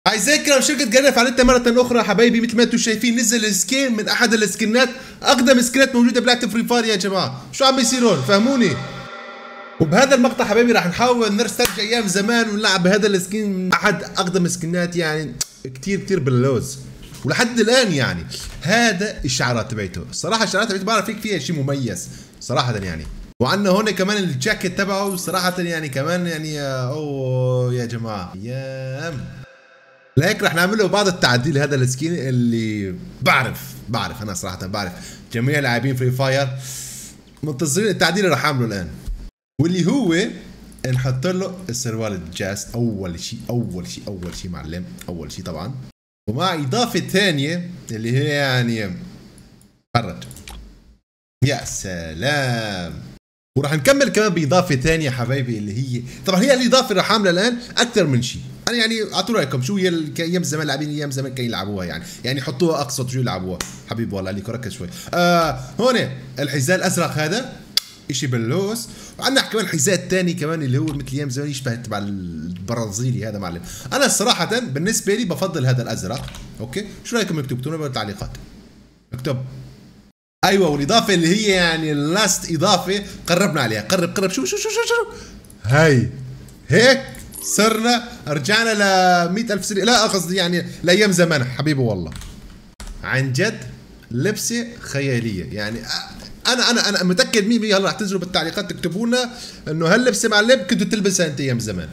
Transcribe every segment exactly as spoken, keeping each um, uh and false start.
اعزائي شركة جرف على مرة أخرى حبايبي. مثل ما انتم شايفين نزل سكين من أحد السكنات، أقدم سكنات موجودة بلعبة فري فاير يا جماعة. شو عم يصيرون؟ فهموني. وبهذا المقطع حبايبي راح نحاول نرسترجع أيام زمان ونلعب بهذا السكين من أحد أقدم السكنات، يعني كتير كتير باللوز ولحد الآن. يعني هذا الشعارات تبعته، الصراحة الشعارات تبعته بعرف فيك فيها شيء مميز صراحة يعني. وعندنا هون كمان الجاكيت تبعه صراحة يعني كمان يعني أوه يا جماعة ايام. لهيك رح نعمل له بعض التعديل هذا السكين اللي بعرف بعرف انا صراحه بعرف جميع لاعبين فري فاير منتظرين التعديل اللي رح اعمله الان، واللي هو نحط له السروال الجاز اول شيء اول شيء اول شيء معلم، اول شيء طبعا، ومع اضافه ثانيه اللي هي يعني فرج. يا سلام. وراح نكمل كمان باضافه ثانيه حبايبي اللي هي طبعا هي الاضافه اللي راح اعملها الان اكثر من شيء. انا يعني اعطوا رايكم شو هي ايام زمان لاعبين ايام زمان كانوا يلعبوها، يعني يعني حطوها اقصد شو يلعبوها حبيبي والله عليك ركز شوي. آه هون الحذاء الازرق هذا شيء باللوز، وعندنا كمان حذاء ثاني كمان اللي هو مثل ايام زمان يشبه تبع البرازيلي هذا معلم. انا صراحه بالنسبه لي بفضل هذا الازرق. اوكي شو رايكم اكتبوا لنا بالتعليقات. اكتب ايوه. والاضافه اللي هي يعني اللاست اضافه قربنا عليها. قرب قرب شو شو شو شو شو هاي هيك صرنا رجعنا ل مئة ألف سنه، لا قصدي يعني لايام زمان حبيبي والله. عن جد لبسه خياليه يعني. انا انا انا متاكد مية بالمية. هلا رح تنزلوا بالتعليقات تكتبوا لنا انه هاللبسه معلم كنتوا تلبسها انت ايام زمان.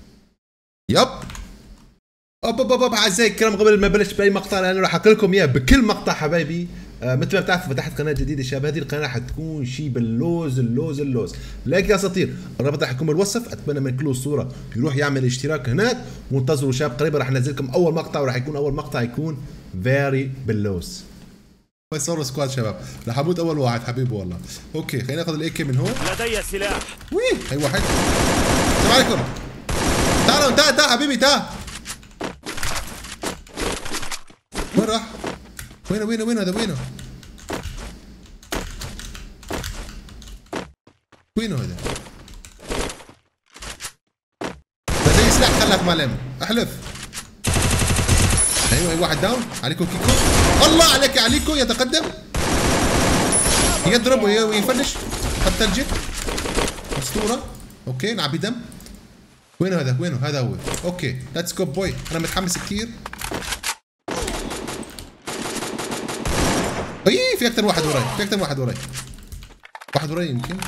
يب اوب اوب اوب. اعزائي الكرام قبل ما بلش باي مقطع انا راح احكي لكم اياه بكل مقطع حبايبي. آه مثل ما بتعرفوا فتحت قناه جديده شباب، هذه القناه حتكون شيء باللوز اللوز اللوز. لايك يا اساطير، الرابط راح يكون بالوصف. اتمنى من كل الصوره يروح يعمل اشتراك هناك، وانتظروا شباب قريبا راح انزل لكم اول مقطع، وراح يكون اول مقطع يكون فيري باللوز. صاروا سكواد شباب، راح اموت اول واحد حبيبي والله. اوكي خلينا ناخذ الاي كي من هون. لدي سلاح. وي هي واحد. السلام عليكم. تعالوا تعال تعال حبيبي تعال. وين راح؟ وينه وينه وينه هذا وينه؟ وينه هذا؟ بدي سلاح خلك معلم، احلف. ايوه اي واحد داون، عليكم كيكو. الله عليك عليكم يتقدم. يضرب ويفنش، حط ثلجه. اسطوره. اوكي نعبي دم. وينه هذا؟ وينه؟ هذا هو. اوكي ليتس جو بوي. انا متحمس كثير. اي في اكثر واحد وراي، في اكثر واحد وراي. واحد وراي يمكن.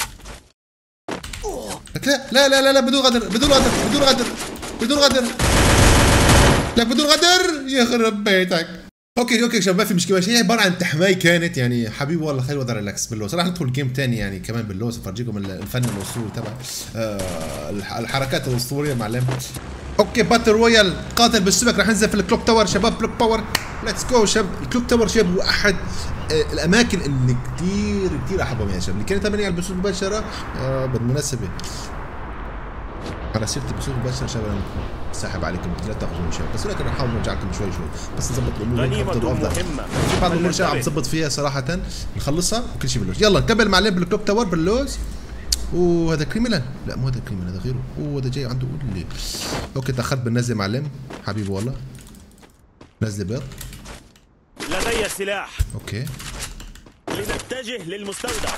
لا لا لا لا لا بدون غدر بدون غدر بدون غدر بدون غدر. لا بدون غدر يخرب بيتك. اوكي اوكي شباب ما في مشكله، هي عباره عن تحماي كانت يعني حبيبي والله. خير وضع ريلاكس باللوز. راح ندخل جيم ثاني يعني كمان باللوز افرجيكم الفن الاسطوري تبع آه الحركات الاسطوريه معلم. اوكي باتل رويال قاتل بالسمك راح ننزل في الكلوك تاور شباب. كلوك باور ليتس جو شباب. الكلوك تاور شباب هو احد آه الاماكن اللي كثير كثير احبهم يا شباب. اللي كانت تمني على البثوث المباشره آه بالمناسبه على سيره البثوث المباشره شباب انا ساحب عليكم لا تاخذوني شباب، بس ولكن نحاول نرجع لكم شوي شوي بس نظبط الامور افضل وافضل. في بعض الامور شباب عم نظبط فيها صراحه نخلصها وكل شيء باللوز. يلا نكمل معلم بالكلوك تاور باللوز. وهذا كريمنال، لا مو هذا كريمنال هذا غيره. اوه هذا جاي عنده اللي اوكي تاخرت بالنزله معلم حبيبي والله. نزله بيض. لدي سلاح. اوكي لنتجه للمستودع.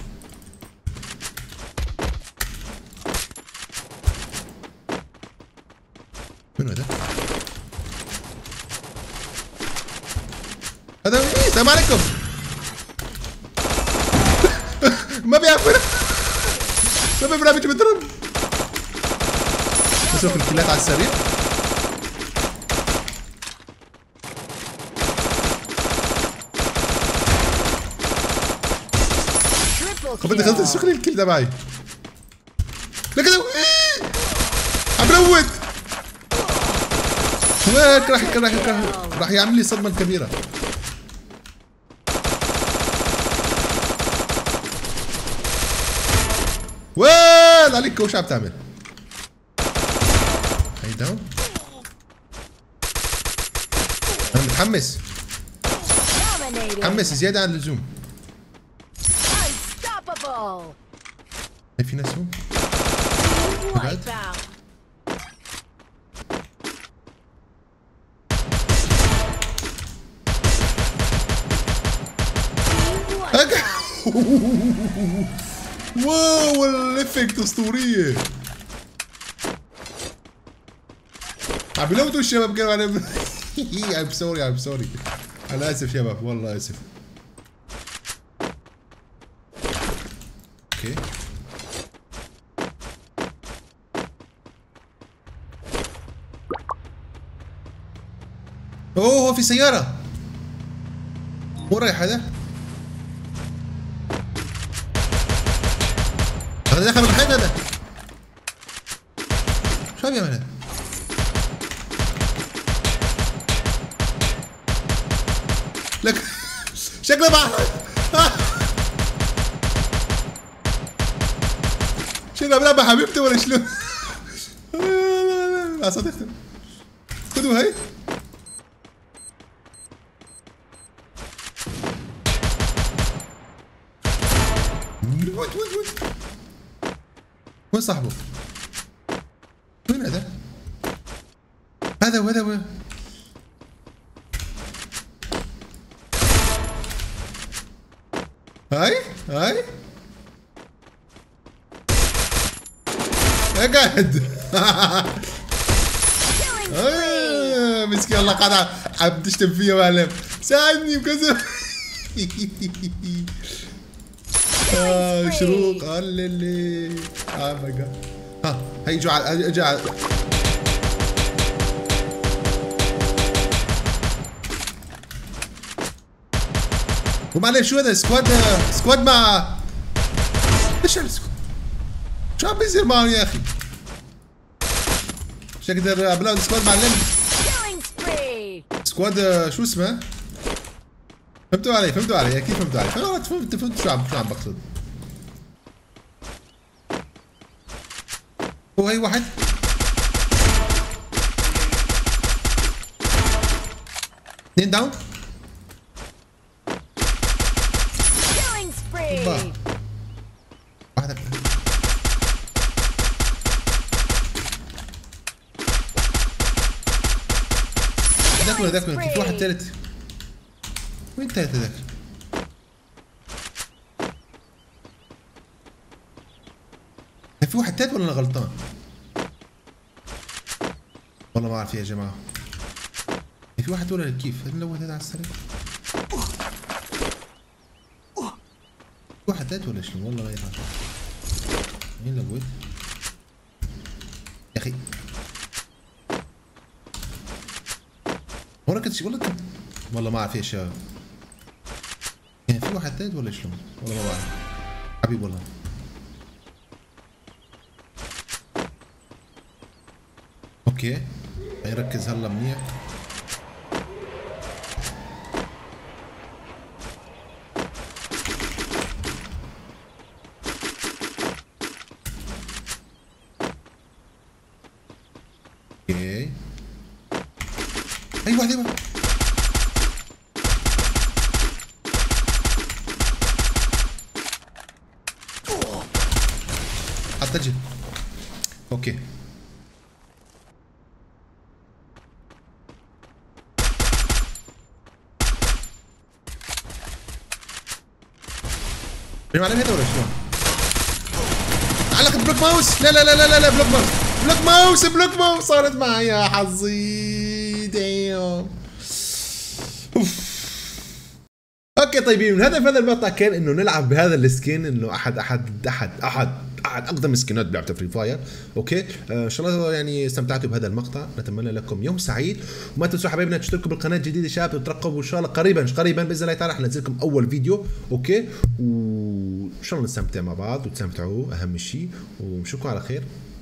وين هذا؟ هذا ايه السلام عليكم. ما بيعرف ما برنامج بضرب. نشوف الكلات على السريع. بدي خلص الشغل الكل تبعي. لكن عم بروت. ويك راح راح راح راح يعمل لي صدمة كبيرة. وين عليك وش عم تعمل؟ هاي داون. انا متحمس متحمس زيادة عن اللزوم. هاي في ناس هون بعد. واو الافكت اسطوريه. عم بيلوتوا الشباب كانوا على ام سوري ام سوري انا اسف شباب والله اسف. اوكي اوه في سيارة وين رايح هذا؟ هذا دخل من الحيط هذا شو عم يعمل هذا؟ لك شكله مع شكله بلعب مع حبيبتي ولا شلون؟ لا صديقتي خذوا هاي وين وين وين وين صاحبه؟ وين هذا؟ هذا وهذا وين؟ هاي هاي اقعد آه مسكين الله قاعد عم تشتم فيا معلم ساعدني بكذا اه شروق اللي اه ماي جاد ها هي اجوا على اجوا على ومعلش شو هذا سكواد سكواد مع ايش السكواد؟ شو عم بيصير معهم يا اخي؟ مش اقدر ابلاود سكواد معلم سكواد شو اسمه؟ فهمتوا علي فهمتوا علي اكيد فهمتوا علي فهمت فهمت فهمت شو عم شو عم بقصد. هو هي واحد اثنين داون واحد ذاك ولا ذاك في واحد ثالث وين الثالث ذاك؟ في واحد ثالث ولا انا غلطان؟ والله ما اعرف يا جماعه في واحد ولا كيف؟ نلوث هذا على السريع واحد ثالث ولا شنو؟ والله ما يعرف مين لوث؟ يا اخي والله كنت والله كنت والله ما اعرف يا شباب كان في واحد ثالث ولا شلون؟ والله ما بعرف حبيب والله. اوكي هيركز هلا منيح. اوكي ايوه ايوه حتى اوكي معلم هذا ولا شلون؟ علق بلوك ماوس لا لا لا لا لا بلوك ماوس بلوك ماوس بلوك ماوس صارت معي يا حظي دايم. اوكي طيبين من هدف هذا المقطع كان انه نلعب بهذا السكين انه احد احد احد احد احد اقدم السكنات بلعبه فري فاير. اوكي آه ان شاء الله يعني استمتعتوا بهذا المقطع نتمنى لكم يوم سعيد وما تنسوا حبايبنا تشتركوا بالقناه الجديده شباب وترقبوا ان شاء الله قريبا قريبا باذن الله تعالى حننزل لكم اول فيديو. اوكي وان شاء الله نستمتع مع بعض وتستمتعوا اهم شيء ونشوفكم على خير.